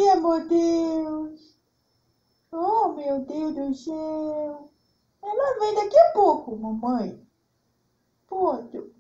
Ai, amor Deus. Oh, meu Deus do céu. Ela vem daqui a pouco, mamãe. Pronto.